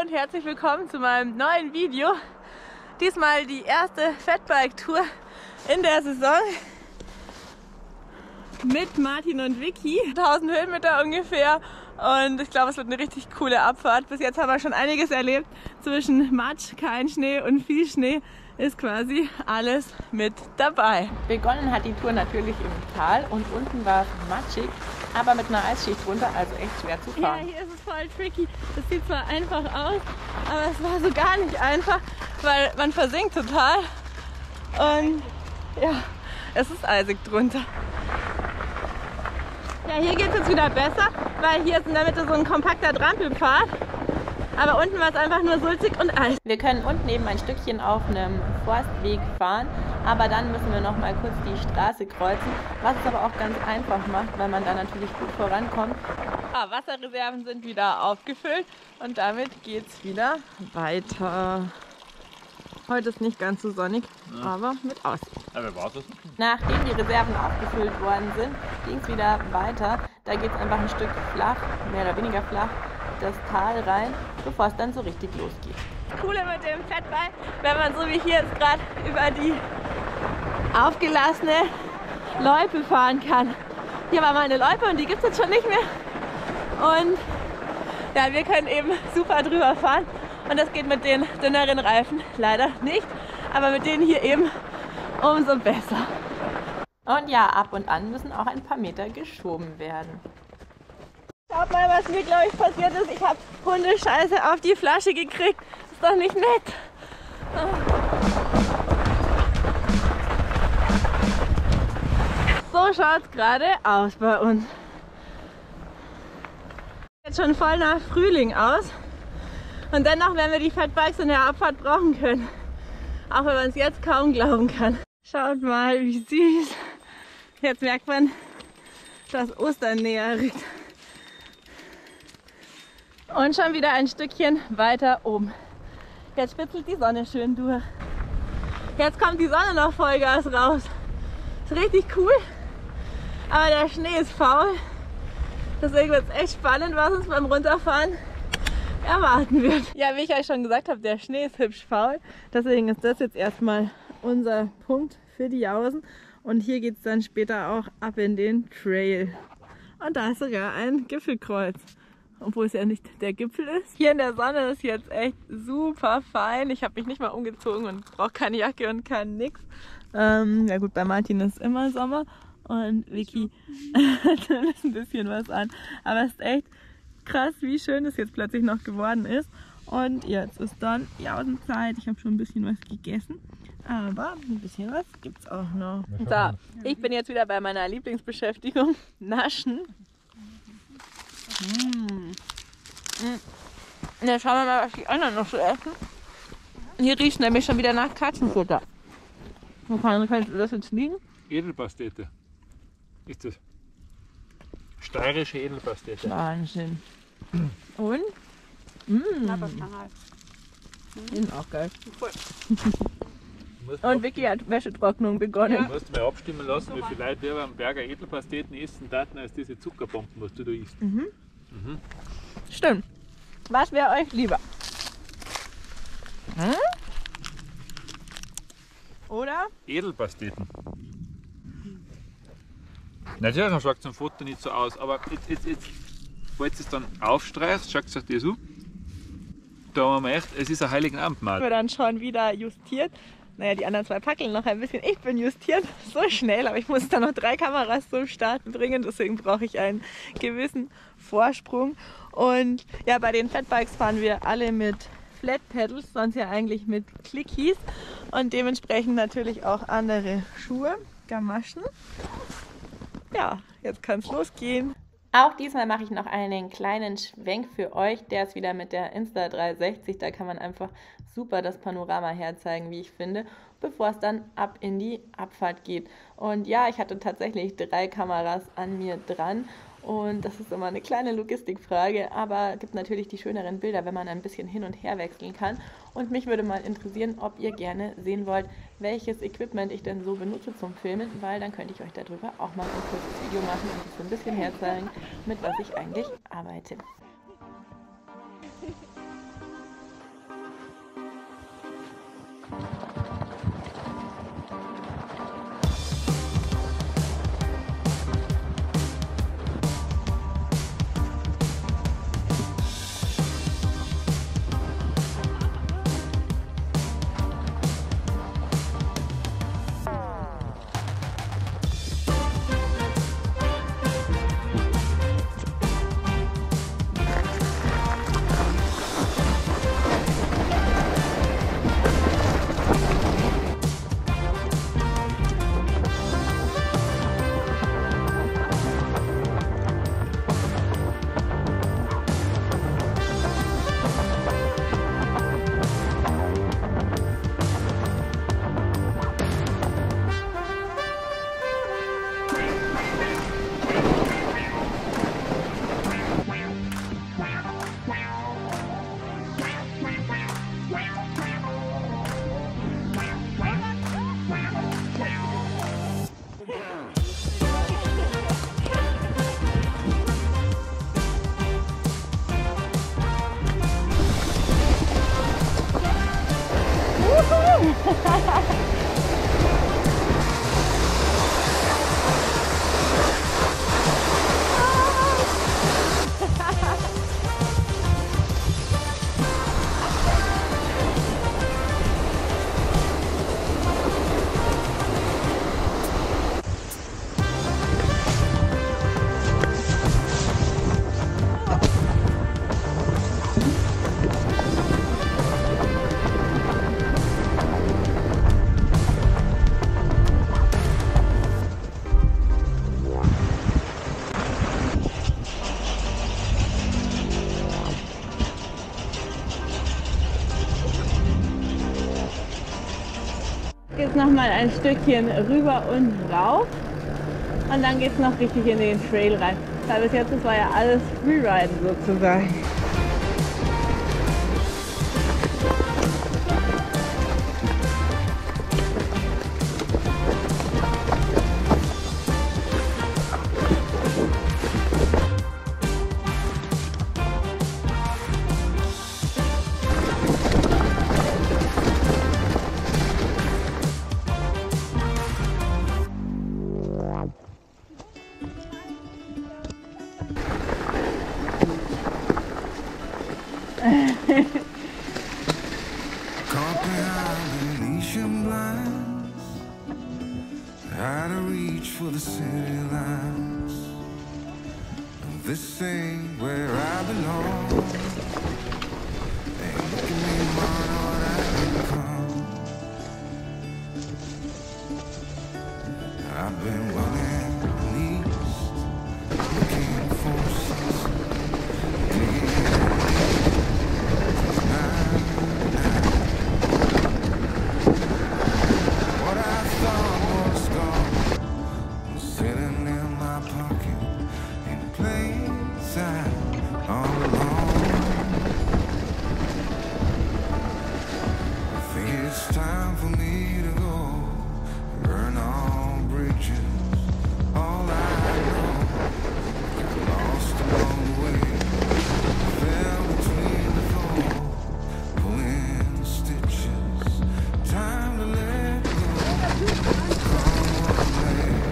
und herzlich willkommen zu meinem neuen Video. Diesmal die erste Fatbike-Tour in der Saison mit Martin und Vicky. 1000 Höhenmeter ungefähr und ich glaube, es wird eine richtig coole Abfahrt. Bis jetzt haben wir schon einiges erlebt. Zwischen Matsch, kein Schnee und viel Schnee ist quasi alles mit dabei. Begonnen hat die Tour natürlich im Tal und unten war es matschig, aber mit einer Eisschicht drunter, also echt schwer zu fahren. Ja, hier ist es voll tricky. Das sieht zwar einfach aus, aber es war so gar nicht einfach, weil man versinkt total und ja, es ist eisig drunter. Ja, hier geht es jetzt wieder besser, weil hier ist in der Mitte so ein kompakter Trampelpfad. Aber unten war es einfach nur sulzig und Eis. Wir können unten eben ein Stückchen auf einem Forstweg fahren, aber dann müssen wir noch mal kurz die Straße kreuzen, was es aber auch ganz einfach macht, weil man da natürlich gut vorankommt. Wasserreserven sind wieder aufgefüllt und damit geht es wieder weiter. Heute ist nicht ganz so sonnig, aber mit Aussicht. Nachdem die Reserven aufgefüllt worden sind, ging es wieder weiter. Da geht es einfach ein Stück flach, mehr oder weniger flach, das Tal rein, bevor es dann so richtig losgeht. Das Coole mit dem Fatbike, wenn man so wie hier jetzt gerade über die aufgelassene Loipe fahren kann. Hier war mal eine Loipe und die gibt es jetzt schon nicht mehr. Und ja, wir können eben super drüber fahren. Und das geht mit den dünneren Reifen leider nicht, aber mit denen hier eben umso besser. Und ja, ab und an müssen auch ein paar Meter geschoben werden. Schaut mal, was mir, glaube ich, passiert ist. Ich habe Hundescheiße auf die Flasche gekriegt. Ist doch nicht nett. So schaut es gerade aus bei uns. Jetzt schon voll nach Frühling aus. Und dennoch werden wir die Fatbikes in der Abfahrt brauchen können. Auch wenn man es jetzt kaum glauben kann. Schaut mal, wie süß. Jetzt merkt man, dass Ostern näher rückt. Und schon wieder ein Stückchen weiter oben. Jetzt spitzelt die Sonne schön durch. Jetzt kommt die Sonne noch Vollgas raus. Ist richtig cool. Aber der Schnee ist faul. Deswegen wird es echt spannend, was uns beim Runterfahren erwarten wird. Ja, wie ich euch schon gesagt habe, der Schnee ist hübsch faul. Deswegen ist das jetzt erstmal unser Punkt für die Jausen. Und hier geht es dann später auch ab in den Trail. Und da ist sogar ein Gipfelkreuz. Obwohl es ja nicht der Gipfel ist. Hier in der Sonne ist jetzt echt super fein. Ich habe mich nicht mal umgezogen und brauche keine Jacke und kann nix. Ja gut, bei Martin ist immer Sommer und Vicky hat ein bisschen was an. Aber es ist echt krass, wie schön es jetzt plötzlich noch geworden ist. Und jetzt ist dann Jausenzeit. Ich habe schon ein bisschen was gegessen. Aber ein bisschen was gibt es auch noch. So, ich bin jetzt wieder bei meiner Lieblingsbeschäftigung, Naschen. Ja, schauen wir mal, was die anderen noch so essen. Hier riecht es nämlich schon wieder nach Katzenfutter. Wo kannst du das jetzt liegen? Edelpastete. Ist das steirische Edelpastete. Wahnsinn. Und? Ist auch geil. Und Vicky hat Wäschetrocknung begonnen. Du musst mal abstimmen lassen, wie viele Leute lieber am Berger Edelpasteten essen daten, als diese Zuckerbomben, was du da isst. Stimmt. Was wäre euch lieber? Oder? Edelpasteten. Natürlich, dann schaut es am Foto nicht so aus, aber jetzt falls du es dann aufstreichst, schaut es euch das an. Da haben wir echt, es ist ein heiligen Abendmahl. Wir dann schon wieder justiert. Naja, die anderen zwei packeln noch ein bisschen. Ich bin justiert so schnell, aber ich muss da noch 3 Kameras zum Starten bringen. Deswegen brauche ich einen gewissen Vorsprung. Und ja, bei den Fatbikes fahren wir alle mit Flat Pedals, sonst ja eigentlich mit Clickies. Und dementsprechend natürlich auch andere Schuhe, Gamaschen. Ja, jetzt kann es losgehen. Auch diesmal mache ich noch einen kleinen Schwenk für euch. Der ist wieder mit der Insta360. Da kann man einfach super das Panorama herzeigen, wie ich finde, bevor es dann ab in die Abfahrt geht. Und ja, ich hatte tatsächlich 3 Kameras an mir dran. Und das ist immer eine kleine Logistikfrage, aber gibt natürlich die schöneren Bilder, wenn man ein bisschen hin und her wechseln kann. Und mich würde mal interessieren, ob ihr gerne sehen wollt, welches Equipment ich denn so benutze zum Filmen, weil dann könnte ich euch darüber auch mal ein kurzes Video machen und so ein bisschen herzeigen, mit was ich eigentlich arbeite. jetzt noch mal ein Stückchen rüber und rauf. Und dann geht es noch richtig in den Trail rein. Weil bis jetzt, das war ja alles Freeriden sozusagen. Caught behind Venetian blinds, out of reach for the city lights. This ain't where I belong. Ain't looking me on what I become. I've been running east, looking for some. It's time for me to go, burn all bridges, all I know, got lost along the way, fell between the four, pulling stitches, time to let go, come what may.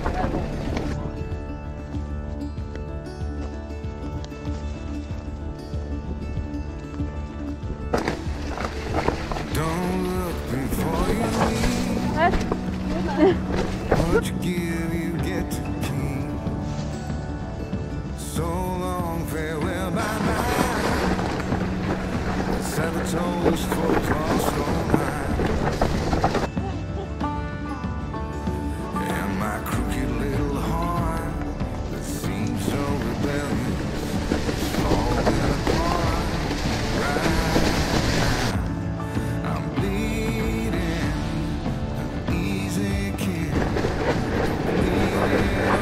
Don't look before you leave. What you give, you get to keep. So long, farewell, bye-bye. Sabotage folks lost all mine. And my crooked little heart that seems so rebellious, falling apart right now. I'm bleeding, an easy kid, bleeding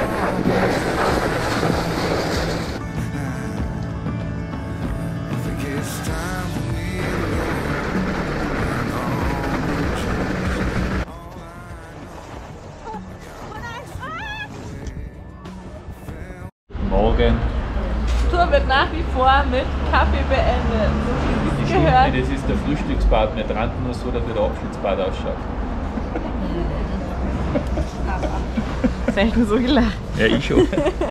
I think it's time for me to go, and all bridges, all Morgen. Die Tour wird nach wie vor mit Kaffee beendet. So wie es gehört. Das ist der Frühstücksbad. Wir trannten nur so, dass der Abschnittsbad ausschaut. Selten so gelacht. Ja, ich schon.